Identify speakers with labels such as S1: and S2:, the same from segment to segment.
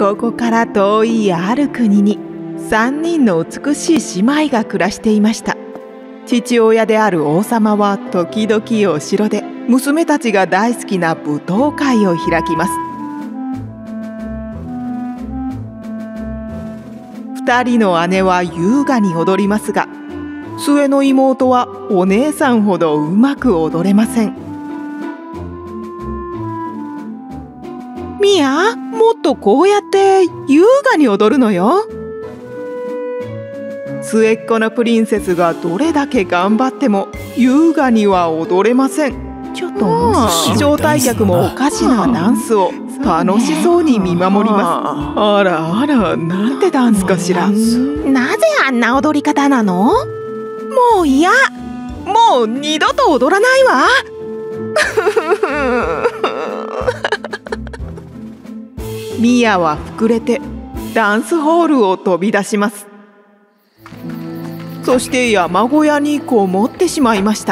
S1: ここから遠いある国に3人の美しい姉妹が暮らしていました。父親である王様は時々お城で娘たちが大好きな舞踏会を開きます。2人の姉は優雅に踊りますが、末の妹はお姉さんほどうまく踊れません。ミア、もっとこうやって優雅に踊るのよ。末っ子のプリンセスがどれだけ頑張っても優雅には踊れません。ちょっと招待客もおかしなダンスを楽しそうに見守ります。あらあら、なんてダンスかしら。
S2: なぜあんな踊り方なの？
S1: もう嫌。もう二度と踊らないわ。ミアは膨れてダンスホールを飛び出します。そして山小屋にこもってしまいました。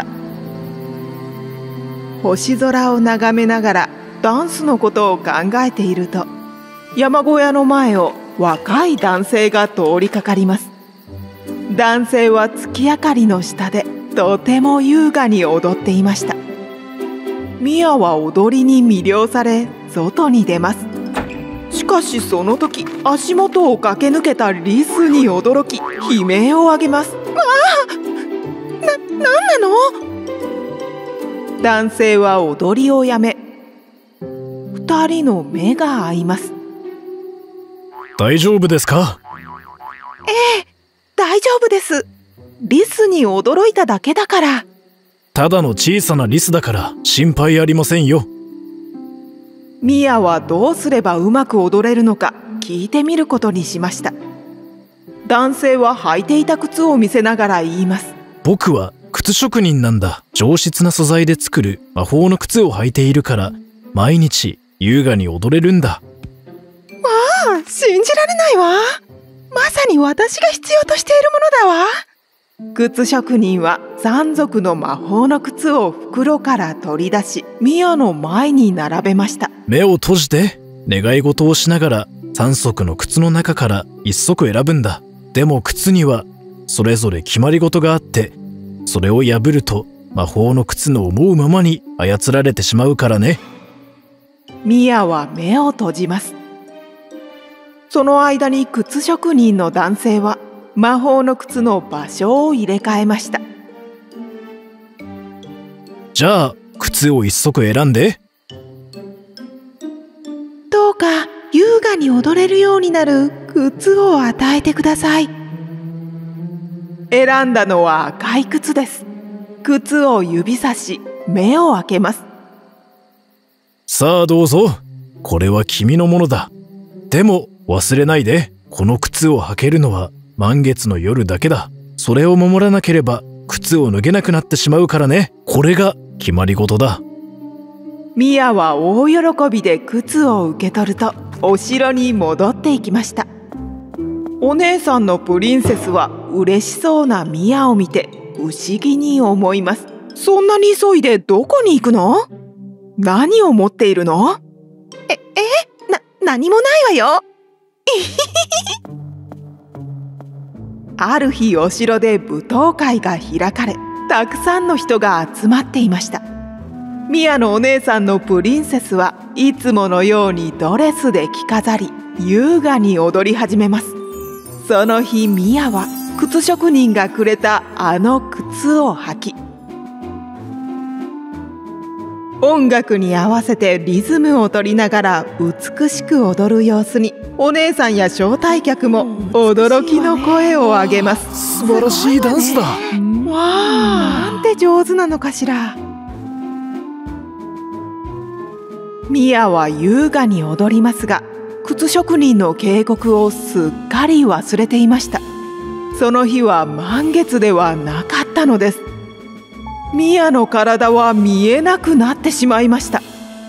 S1: 星空を眺めながらダンスのことを考えていると、山小屋の前を若い男性が通りかかります。男性は月明かりの下でとても優雅に踊っていました。ミアは踊りに魅了され外に出ます。しかしその時、足元を駆け抜けたリスに驚き悲鳴を上げます。わあ、なんなの？男性は踊りをやめ、2人の目が合います。
S3: 大丈夫ですか？
S1: ええ、大丈夫です。リスに驚いただけだから。
S3: ただの小さなリスだから心配ありませんよ。
S1: ミアはどうすればうまく踊れるのか聞いてみることにしました。男性は履いていた靴を見せながら言います。
S3: 僕は靴職人なんだ。上質な素材で作る魔法の靴を履いているから毎日優雅に踊れるんだ。わ
S1: あ、信じられないわ。まさに私が必要としているものだわ。靴職人は3足の魔法の靴を袋から取り出し、ミアの前に並べました。
S3: 目を閉じて願い事をしながら3足の靴の中から1足選ぶんだ。でも靴にはそれぞれ決まり事があって、それを破ると魔法の靴の思うままに操られてしまうからね。
S1: ミアは目を閉じます。その間に靴職人の男性は魔法の靴の場所を入れ替えました。
S3: じゃあ靴を1足選んで。
S1: どうか優雅に踊れるようになる靴を与えてください。選んだのは赤い靴です。靴を指さし目を開けます。
S3: さあどうぞ、これは君のものだ。でも忘れないで、この靴を履けるのは満月の夜だけだ。それを守らなければ靴を脱げなくなってしまうからね。これが決まり事だ。
S1: ミアは大喜びで靴を受け取るとお城に戻っていきました。お姉さんのプリンセスは嬉しそうなミアを見て不思議に思います。そんなに急いでどこに行くの？何を持っているの？何もないわよ。ある日お城で舞踏会が開かれ、たくさんの人が集まっていました。ミアのお姉さんのプリンセスはいつものようにドレスで着飾り、優雅に踊り始めます。その日ミアは靴職人がくれたあの靴を履き、音楽に合わせてリズムを取りながら美しく踊る様子に、お姉さんや招待客も驚きの声を上げます。
S3: 素晴らしいダンスだ。
S1: わあ、なんて上手なのかしら。ミアは優雅に踊りますが、靴職人の警告をすっかり忘れていました。その日は満月ではなかったのです。ミアの体は見えなくなってしまいました。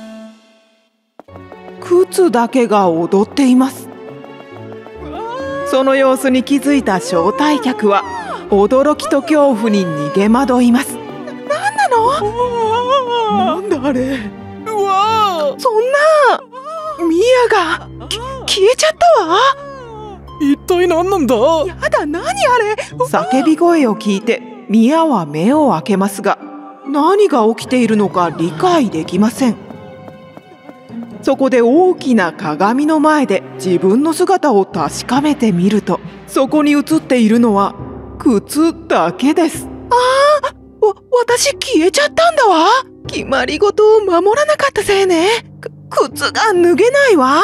S1: 靴だけが踊っています。その様子に気づいた招待客は驚きと恐怖に逃げ惑います。何なの？なんだあれ。そんな、ミアが消えちゃったわ。
S3: 一体何なんだ？
S1: やだ、何あれ。叫び声を聞いてミアは目を開けますが、何が起きているのか理解できません。そこで大きな鏡の前で自分の姿を確かめてみると、そこに映っているのは靴だけです。私消えちゃったんだわ。決まり事を守らなかったせいね。靴が脱げないわ。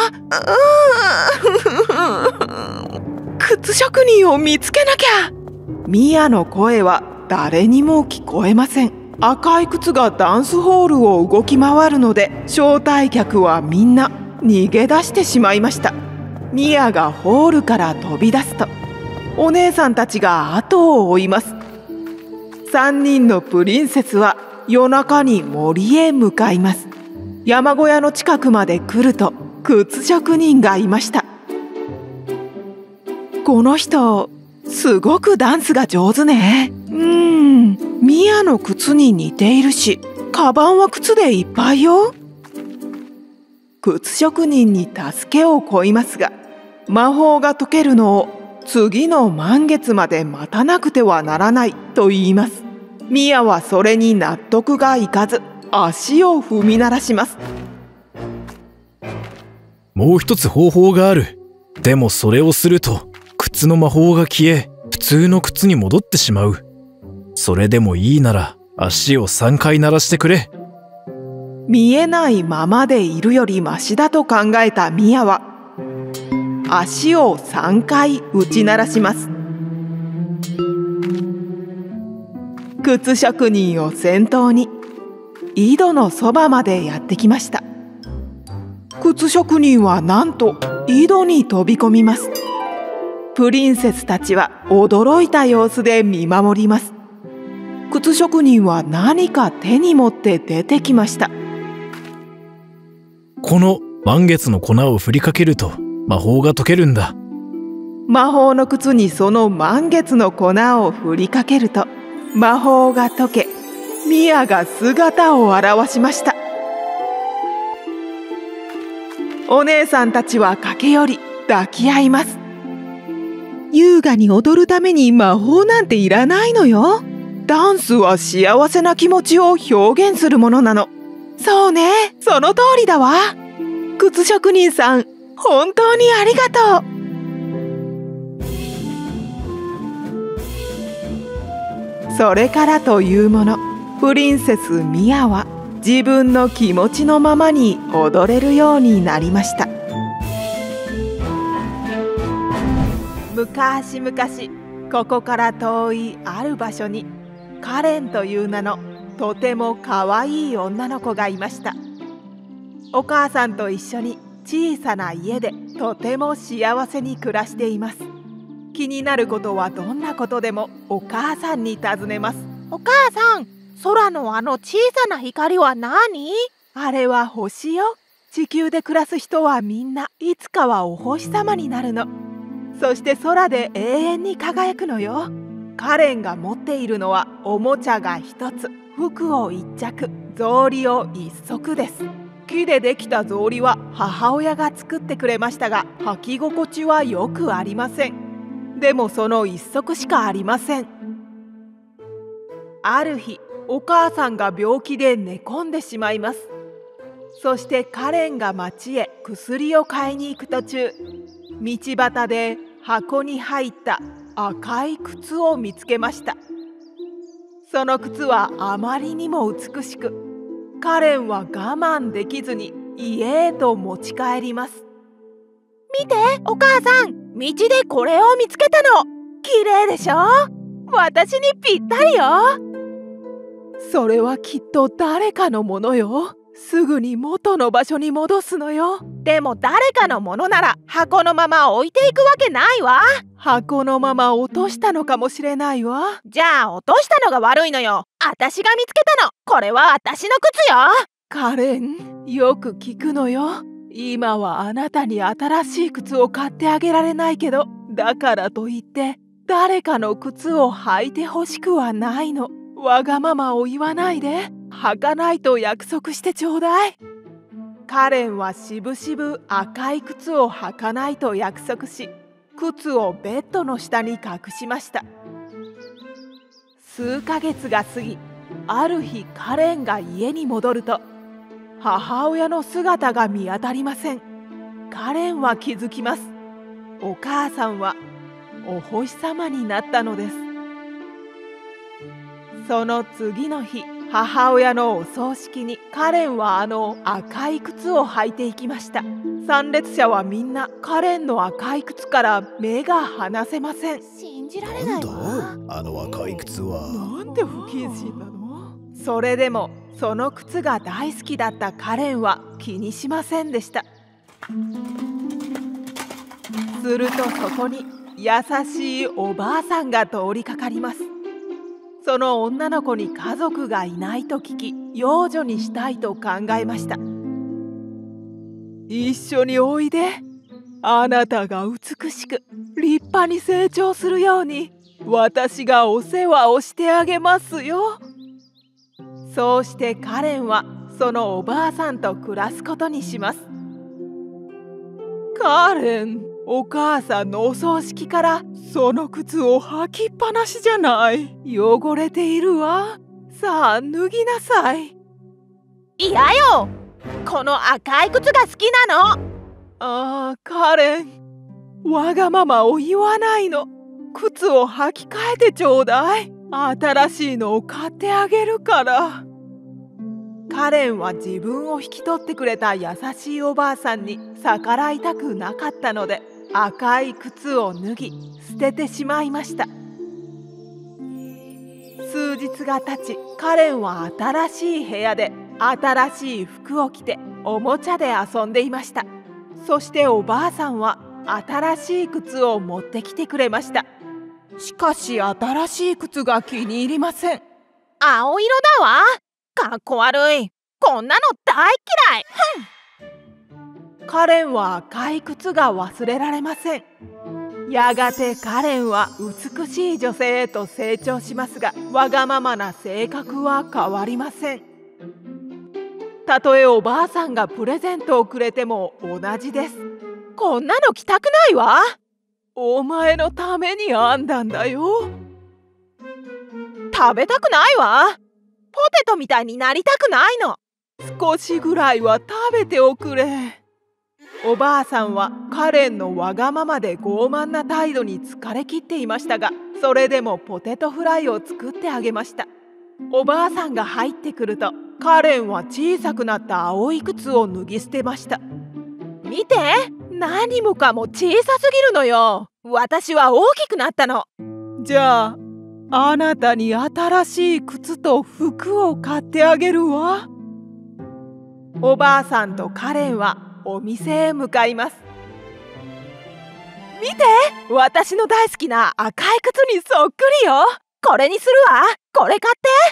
S1: 靴職人を見つけなきゃ。ミアの声は誰にも聞こえません。赤い靴がダンスホールを動き回るので、招待客はみんな逃げ出してしまいました。ミアがホールから飛び出すと、お姉さんたちが後を追います。3人のプリンセスは夜中に森へ向かいます。山小屋の近くまで来ると、靴職人がいました。この人、すごくダンスが上手ね。ミアの靴に似ているし、カバンは靴でいっぱいよ。靴職人に助けを請いますが、魔法が解けるのを次の満月まで待たなくてはならないと言います。ミアはそれに納得がいかず、足を踏み鳴らします。
S3: もう一つ方法がある。でもそれをすると靴の魔法が消え、普通の靴に戻ってしまう。それでもいいなら足を3回鳴らしてくれ。
S1: 見えないままでいるよりマシだと考えたミアは、足を3回打ち鳴らします。靴職人を先頭に井戸のそばまでやってきました。靴職人はなんと井戸に飛び込みます。プリンセスたちは驚いた様子で見守ります。靴職人は何か手に持って出てきました。
S3: この満月の粉を振りかけると魔法が解けるんだ。
S1: 魔法の靴にその満月の粉を振りかけると、魔法が解け、ミアが姿を現しました。お姉さんたちは駆け寄り抱き合います。優雅に踊るために魔法なんていらないのよ。ダンスは幸せな気持ちを表現するものなの。そうね、その通りだわ。靴職人さん、本当にありがとう。それからというもの、プリンセスミアは自分の気持ちのままに踊れるようになりました。昔々、ここから遠いある場所にカレンという名のとてもかわいい女の子がいました。お母さんと一緒に小さな家でとても幸せに暮らしています。気になることはどんなことでもお母さんに尋ねます。
S2: お母さん、空のあの小さな光は何？
S1: あれは星よ。地球で暮らす人はみんないつかはお星様になるの。そして空で永遠に輝くのよ。カレンが持っているのはおもちゃが1つ、服を1着、草履を1足です。木でできた草履は母親が作ってくれましたが、履き心地はよくありません。でもその1足しかありません。ある日、お母さんが病気で寝込んでしまいます。そしてカレンが町へ薬を買いに行く途中、道端で箱に入った赤い靴を見つけました。その靴はあまりにも美しく、カレンは我慢できずに家へと持ち帰ります。
S2: 見て、お母さん、道でこれを見つけたの。綺麗でしょ？私にぴったりよ。
S1: それはきっと誰かのものよ。すぐに元の場所に戻すのよ。
S2: でも誰かのものなら箱のまま置いていくわけないわ。
S1: 箱のまま落としたのかもしれないわ。
S2: じゃあ落としたのが悪いのよ。私が見つけたの。これは私の靴よ。
S1: カレン、よく聞くのよ。今はあなたに新しい靴を買ってあげられないけど、だからといって誰かの靴を履いてほしくはないの。わがままを言わないで、履かないと約束してちょうだい。 カレンはしぶしぶ赤い靴を履かないと約束し、靴をベッドの下に隠しました。数ヶ月が過ぎ、ある日カレンが家に戻ると、母親の姿が見当たりません。カレンは気づきます。お母さんはお星様になったのです。その次の日、母親のお葬式にカレンはあの赤い靴を履いていきました。参列者はみんなカレンの赤い靴から目が離せません。
S2: 信じられないわ。
S3: なんだあの赤い靴は。
S1: なんて不謹慎なの。それでもその靴が大好きだったカレンは気にしませんでした。するとそこに優しいおばあさんが通りかかります。その女の子に家族がいないと聞き、養女にしたいと考えました。一緒においで。あなたが美しく立派に成長するように私がお世話をしてあげますよ。そうしてカレンはそのおばあさんと暮らすことにします。カレン、お母さんのお葬式からその靴を履きっぱなしじゃない。汚れているわ。さあ脱ぎなさい。
S2: 嫌よ、この赤い靴が好きなの。
S1: ああ、カレン、わがままを言わないの。靴を履き替えてちょうだい。新しいのを買ってあげるから。カレンは自分を引き取ってくれた優しいおばあさんに逆らいたくなかったので、赤い靴を脱ぎ捨ててしまいました。数日が経ち、カレンは新しい部屋で新しい服を着ておもちゃで遊んでいました。そしておばあさんは新しい靴を持ってきてくれました。しかし新しい靴が気に入りません。
S2: 青色だわ。かっこ悪い。こんなの大嫌い。
S1: カレンは赤い靴が忘れられません。やがてカレンは美しい女性へと成長しますが、わがままな性格は変わりません。たとえおばあさんがプレゼントをくれても同じです。
S2: こんなの着たくないわ。
S1: お前のために編んだんだよ。
S2: 食べたくないわ。ポテトみたいになりたくないの。
S1: 少しぐらいは食べておくれ。おばあさんはカレンのわがままで傲慢な態度に疲れきっていましたが、それでもポテトフライを作ってあげました。おばあさんが入ってくると、カレンは小さくなった青い靴を脱ぎ捨てました。
S2: 見て、何もかも小さすぎるのよ。私は大きくなったの。
S1: じゃあ、あなたに新しい靴と服を買ってあげるわ。おばあさんとカレンはお店へ向かいます。見て、私の大好きな赤い靴にそっくりよ。
S2: これにするわ。これ買って。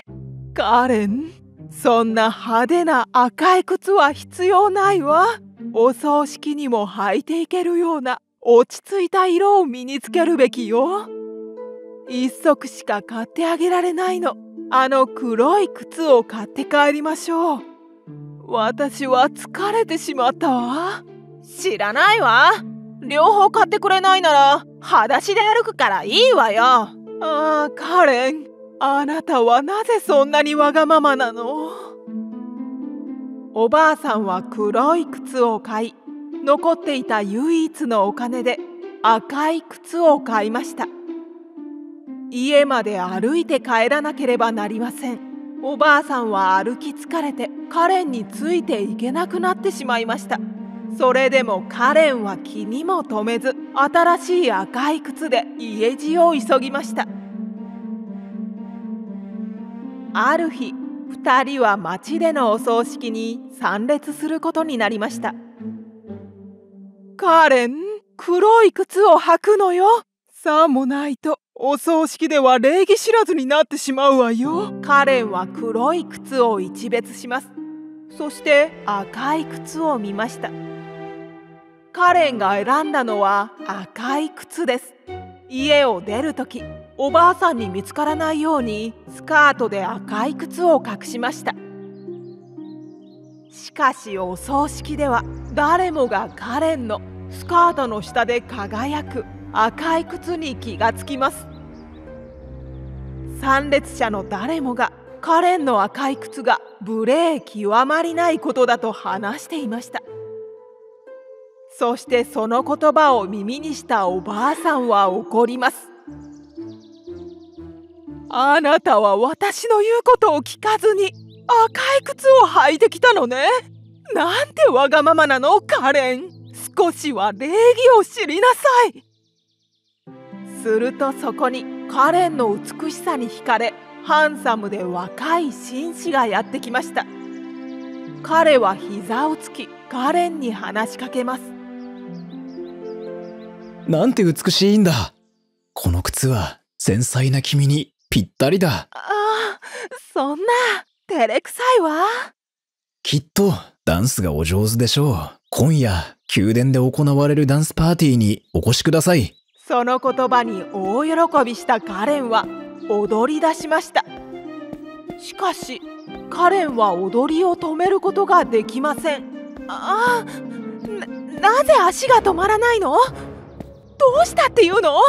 S1: カレン、そんな派手な赤い靴は必要ないわ。お葬式にも履いていけるような落ち着いた色を身につけるべきよ。一足しか買ってあげられないの。あの黒い靴を買って帰りましょう。私は疲れてしまったわ。
S2: 知らないわ。両方買ってくれないなら裸足で歩くからいいわよ。
S1: ああ、カレン、あなたはなぜそんなにわがままなの？おばあさんは黒い靴を買い、残っていた唯一のお金で赤い靴を買いました。家まで歩いて帰らなければなりません。おばあさんは歩き疲れてカレンについていけなくなってしまいました。それでもカレンは気にも留めず、新しい赤い靴で家路を急ぎました。ある日、2人は町でのお葬式に参列することになりました。カレン、黒い靴を履くのよ。さもないとお葬式では礼儀知らずになってしまうわよ。カレンは黒い靴を一別します。そして赤い靴を見ました。カレンが選んだのは赤い靴です。家を出るとき、おばあさんに見つからないようにスカートで赤い靴を隠しました。 しかしお葬式では誰もがカレンのスカートの下で輝く赤い靴に気がつきます。参列者の誰もがカレンの赤い靴が無礼極まりないことだと話していました。そしてその言葉を耳にしたおばあさんは怒ります。あなたは私の言うことを聞かずに赤い靴を履いてきたのね。なんてわがままなの、カレン。少しは礼儀を知りなさい。するとそこにカレンの美しさに惹かれ、ハンサムで若い紳士がやってきました。彼は膝をつきカレンに話しかけます。
S3: なんて美しいんだ。この靴は繊細な君にぴったりだ。
S1: ああ、そんな照れくさいわ。
S3: きっとダンスがお上手でしょう。今夜宮殿で行われるダンスパーティーにお越しください。
S1: その言葉に大喜びしたカレンは踊り出しました。しかしカレンは踊りを止めることができません。なぜ足が止まらないの？どうしたっていうの？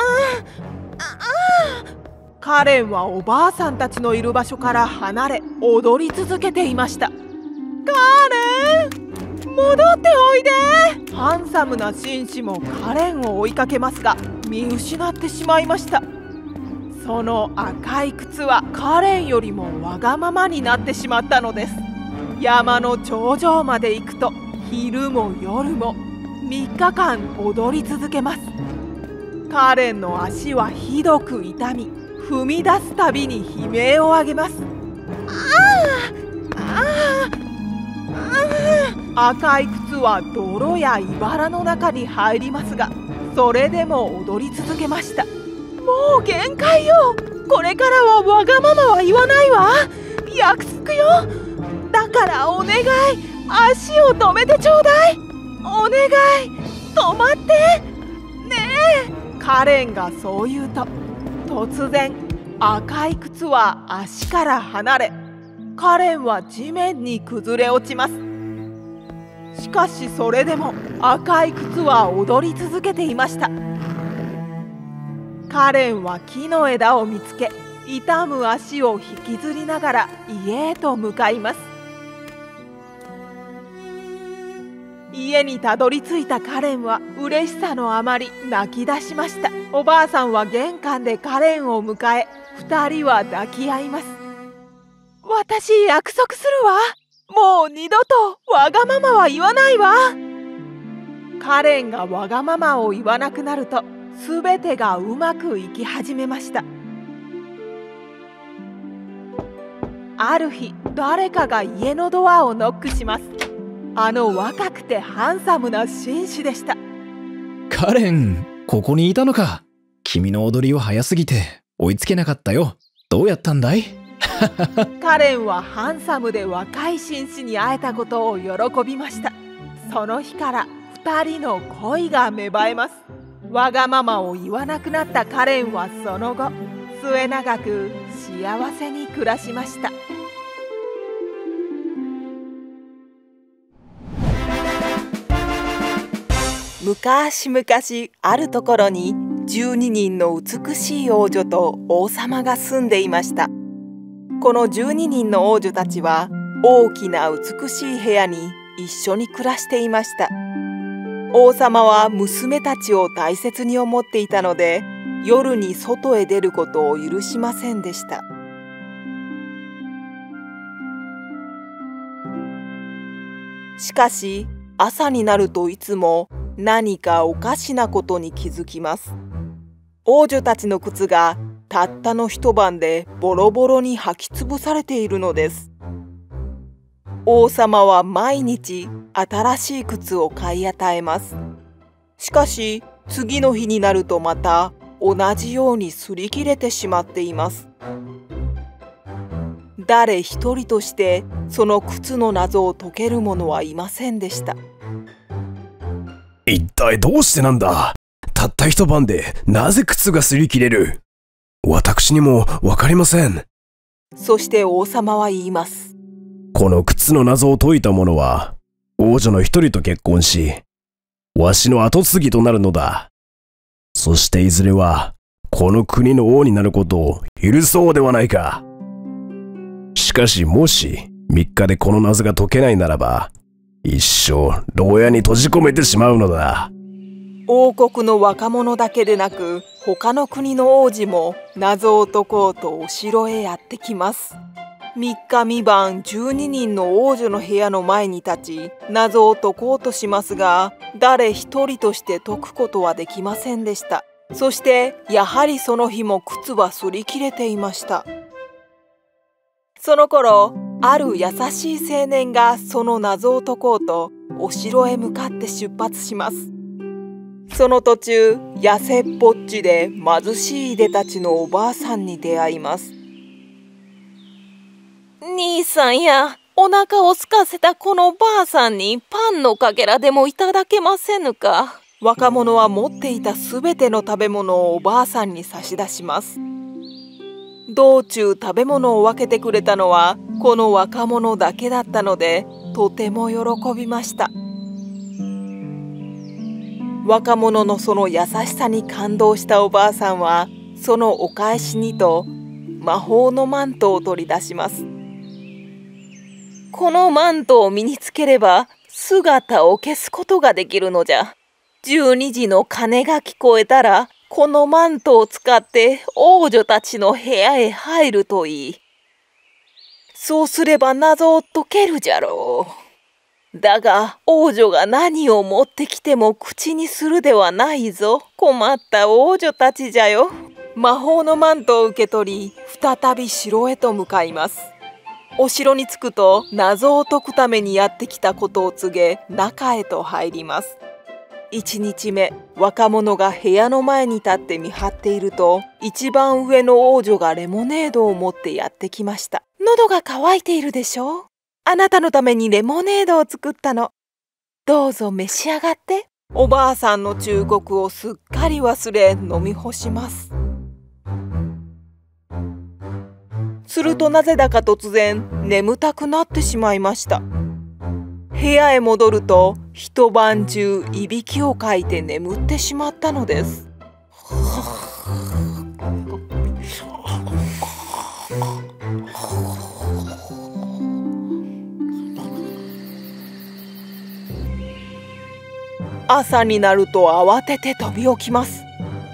S1: カレンはおばあさんたちのいる場所から離れ踊り続けていました。カレン、戻っておいで。ハンサムな紳士もカレンを追いかけますが見失ってしまいました。その赤い靴はカレンよりもわがままになってしまったのです。山の頂上まで行くと昼も夜も3日間踊り続けます。カレンの足はひどく痛み、踏み出すたびに悲鳴を上げます。赤い靴は泥や茨の中に入りますが、それでも踊り続けました。もう限界よ。これからはわがままは言わないわ。約束よ。だからお願い、足を止めてちょうだい。お願い、止まってねえ。カレンがそう言うと、突然赤い靴は足から離れ、カレンは地面に崩れ落ちます。しかしそれでも赤い靴は踊り続けていました。カレンは木の枝を見つけ、痛む足を引きずりながら家へと向かいます。家にたどり着いたカレンは嬉しさのあまり泣き出しました。おばあさんは玄関でカレンを迎え、2人は抱き合います。私約束するわ。もう二度とわがままは言わないわ。カレンがわがままを言わなくなると、すべてがうまくいき始めました。ある日、誰かが家のドアをノックします。あの若くてハンサムな紳士でした。
S3: カレン、ここにいたのか。君の踊りは早すぎて追いつけなかったよ。どうやったんだい？
S1: カレンはハンサムで若い紳士に会えたことを喜びました。その日から2人の恋が芽生えます。わがままを言わなくなったカレンはその後、末永く幸せに暮らしました。昔々あるところに12人の美しい王女と王様が住んでいました。この12人の王女たちは大きな美しい部屋に一緒に暮らしていました。王様は娘たちを大切に思っていたので、夜に外へ出ることを許しませんでした。しかし朝になるといつも何かおかしなことに気づきます。王女たちの靴がたったの一晩でボロボロに履き潰されているのです。王様は毎日新しい靴を買い与えます。しかし次の日になるとまた同じように擦り切れてしまっています。誰一人としてその靴の謎を解ける者はいませんでした。
S4: 一体どうしてなんだ。たった一晩でなぜ靴が擦り切れる。私にもわかりません。
S1: そして王様は言います。
S4: この靴の謎を解いた者は、王女の一人と結婚し、わしの跡継ぎとなるのだ。そしていずれは、この国の王になることを許そうではないか。しかしもし、3日でこの謎が解けないならば、一生牢屋に閉じ込めてしまうのだ。
S1: 王国の若者だけでなく、他の国の王子も謎を解こうとお城へやってきます。3日3晩12人の王女の部屋の前に立ち、謎を解こうとしますが、誰一人として解くことはできませんでした。そしてやはりその日も靴は擦り切れていました。その頃、ある優しい青年がその謎を解こうとお城へ向かって出発します。その途中、痩せっぽっちで貧しいいでたちのおばあさんに出会います。
S2: 兄さんや、お腹を空かせたこのばあさんにパンのかけらでもいただけませぬか。
S1: 若者は持っていたすべての食べ物をおばあさんに差し出します。道中食べ物を分けてくれたのはこの若者だけだったので、とても喜びました。若者のその優しさに感動したおばあさんは、そのお返しにと魔法のマントを取り出します。
S2: このマントを身につければ姿を消すことができるのじゃ。12時の鐘が聞こえたら、このマントを使って王女たちの部屋へ入るといい。そうすれば謎を解けるじゃろう。だが王女が何を持ってきても口にするではないぞ。困った王女たちじゃよ。
S1: 魔法のマントを受け取り、再び城へと向かいます。お城に着くと、謎を解くためにやってきたことを告げ、中へと入ります。1日目、若者が部屋の前に立って見張っていると、一番上の王女がレモネードを持ってやってきました。
S2: 喉が渇いているでしょう。あなたのためにレモネードを作ったの。どうぞ召し上がって。
S1: おばあさんの忠告をすっかり忘れ、飲み干します。するとなぜだか突然眠たくなってしまいました。部屋へ戻ると一晩中いびきをかいて眠ってしまったのです。朝になると慌てて飛び起きます。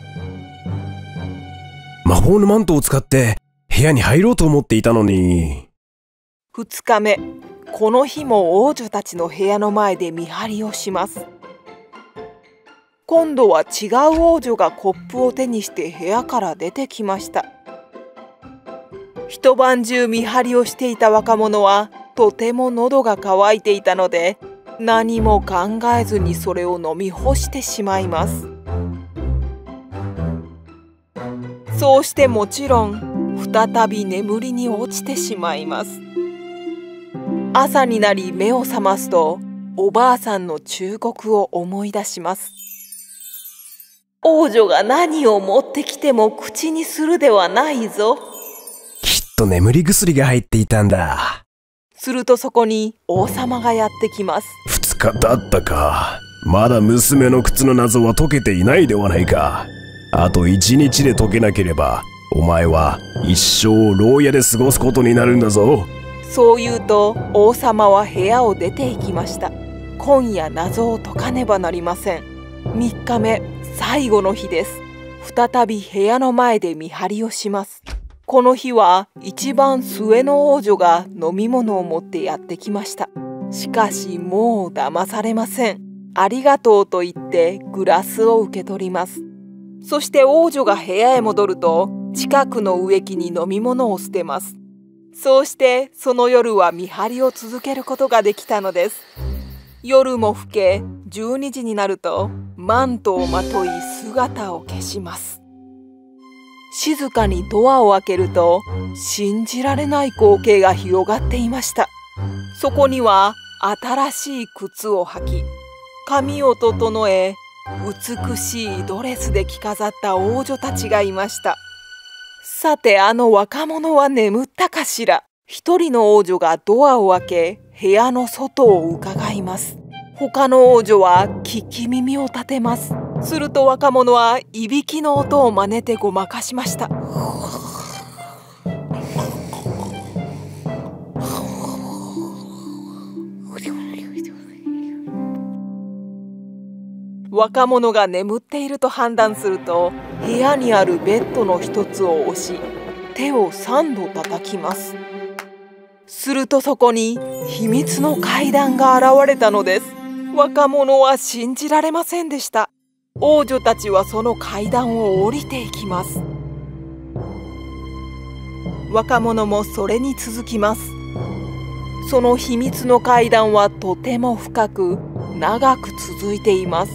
S4: 魔法のマントを使って部屋に入ろうと思っていたのに。
S1: 2日目、この日も王女たちの部屋の前で見張りをします。今度は違う王女がコップを手にして部屋から出てきました。一晩中見張りをしていた若者はとても喉が渇いていたので、何も考えずにそれを飲み干してしまいます。そうしてもちろん再び眠りに落ちてしまいます。朝になり目を覚ますと、おばあさんの忠告を思い出します。
S2: 王女が何を持ってきても口にするではないぞ。
S4: きっと眠り薬が入っていたんだ。
S1: するとそこに王様がやってきます。
S4: 2日経ったか。まだ娘の靴の謎は解けていないではないか。あと1日で解けなければ、お前は一生牢屋で過ごすことになるんだぞ。
S1: そう言うと王様は部屋を出て行きました。今夜謎を解かねばなりません。3日目、最後の日です。再び部屋の前で見張りをします。この日は一番末の王女が飲み物を持ってやってきました。しかしもう騙されません。ありがとうと言ってグラスを受け取ります。そして王女が部屋へ戻ると、近くの植木に飲み物を捨てます。そうしてその夜は見張りを続けることができたのです。夜も更け、12時になるとマントをまとい姿を消します。静かにドアを開けると、信じられない光景が広がっていました。そこには新しい靴を履き、髪を整え、美しいドレスで着飾った王女たちがいました。さて、あの若者は眠ったかしら。
S2: 一人の王女がドアを開け、部屋の外を伺います。他の王女は聞き耳を立てます。すると若者はいびきの音を真似てごまかしました。若者が眠っていると判断すると、部屋にあるベッドの一つを押し、手を3度叩きます。するとそこに秘密の階段が現れたのです。若者は信じられませんでした。王女たちはその階段を降りていきます。若者もそれに続きます。その秘密の階段はとても深く、長く続いています。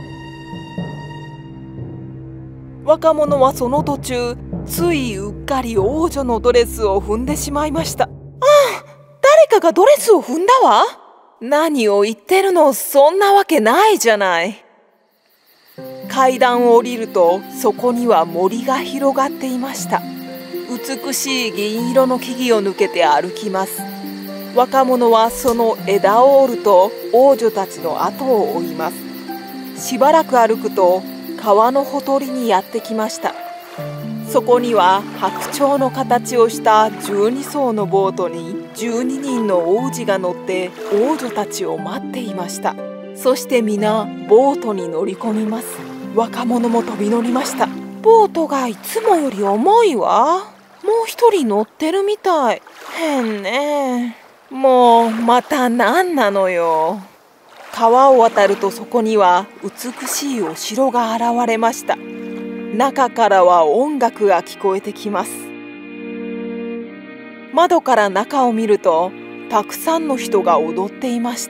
S2: 若者はその途中、ついうっかり王女のドレスを踏んでしまいました。誰かがドレスを踏んだわ。何を言ってるの、そんなわけないじゃない。階段を降りると、そこには森が広がっていました。美しい銀色の木々を抜けて歩きます。若者はその枝を折ると王女たちの後を追います。しばらく歩くと川のほとりにやってきました。そこには白鳥の形をした12艘のボートに12人の王子が乗って王女たちを待っていました。そして皆ボートに乗り込みます。若者も飛び乗りました。ボートがいつもより重いわ。もう一人乗ってるみたい。変ね。もうまた何なのよ。川を渡るとそこには美しいお城が現れました。中からは音楽が聞こえてきます。窓から中を見るとたくさんの人が踊っていました。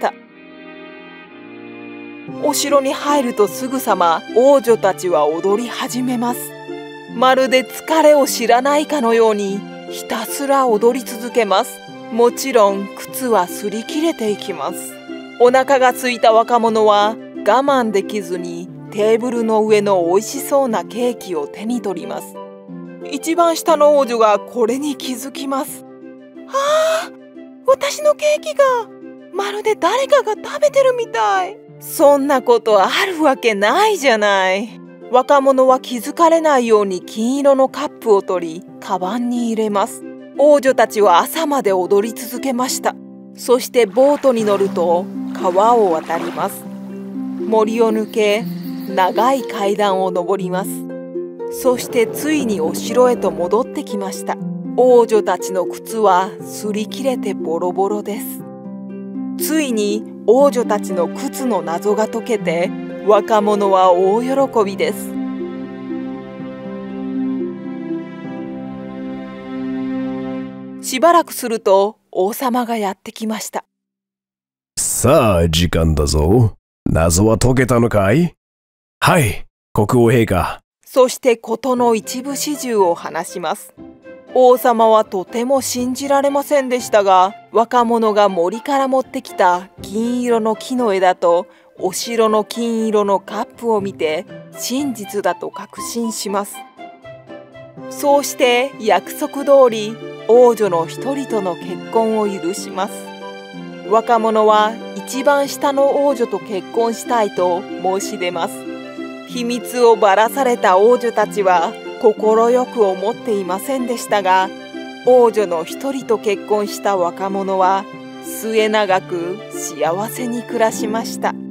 S2: お城に入るとすぐさま王女たちは踊り始めます。まるで疲れを知らないかのようにひたすら踊り続けます。もちろん靴は擦り切れていきます。お腹が空いた若者は我慢できずにテーブルの上のおいしそうなケーキを手に取ります。一番下の王女がこれに気づきます。私のケーキがまるで誰かが食べてるみたい。そんなことあるわけないじゃない。若者は気づかれないように金色のカップを取りカバンに入れます。王女たちは朝まで踊り続けました。そしてボートに乗ると川を渡ります。森を抜け長い階段を登ります。そしてついにお城へと戻ってきました。王女たちの靴は擦り切れてボロボロです。ついに王女たちの靴の謎が解けて若者は大喜びです。しばらくすると王様がやってきました。
S4: さあ、時間だぞ。謎は解けたのかい？はい、国王陛下。
S2: そして事の一部始終を話します。王様はとても信じられませんでしたが、若者が森から持ってきた銀色の木の枝とお城の金色のカップを見て真実だと確信します。そうして約束通り王女の一人との結婚を許します。若者は一番下の王女と結婚したいと申し出ます。秘密をばらされた王女たちは快く思っていませんでしたが、王女の一人と結婚した若者は末永く幸せに暮らしました。